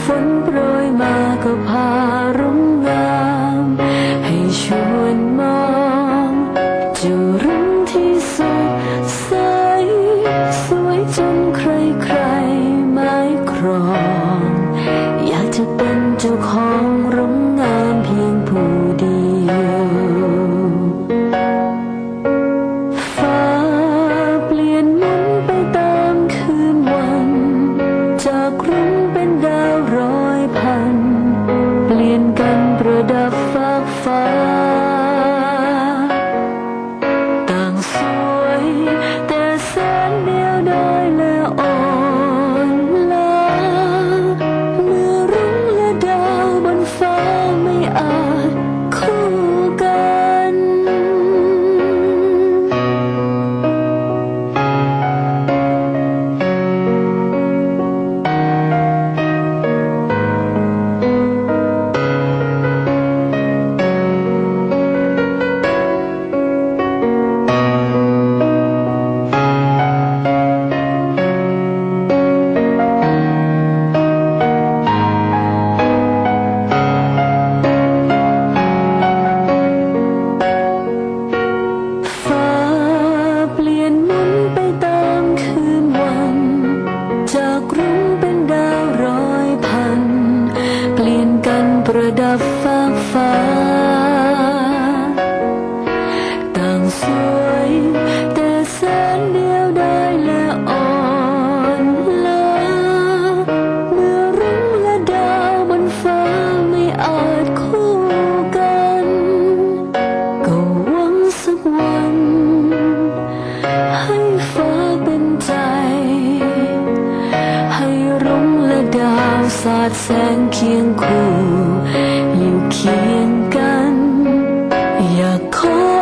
ฝนโปรยมาก็พารุ่งงามให้ชวนมองจะรุ่งที่สุดใสสวยจนใครๆหมายครองอยากจะเป็นเจ้าของรุ่งงามเพียงผู้เดียวฟ้าเปลี่ยนหมุนไปตามคืนวันจากรุ่งเป็นดาวร้อยพันเปลี่ยนกันประดับฟากฟ้าต่างสวยแต่แสนเดียวดายและอ่อนล้าเมื่อรุ่งและดาวบนฟ้าไม่อาจคู่กันจากรุ่งเป็นดาวร้อยพันเปลี่ยนกันประดับฟากฟ้าต่างสวยแต่แสนเดียวดายและอ่อนล้าเมื่อรุ่งและดาวบนฟ้าไม่อาจคู่กันก็หวังสักวันให้ฟ้าเป็นใจให้รุ่งและดาวสาดแสงเคียงคู่อยู่เคียงกันอยากขอ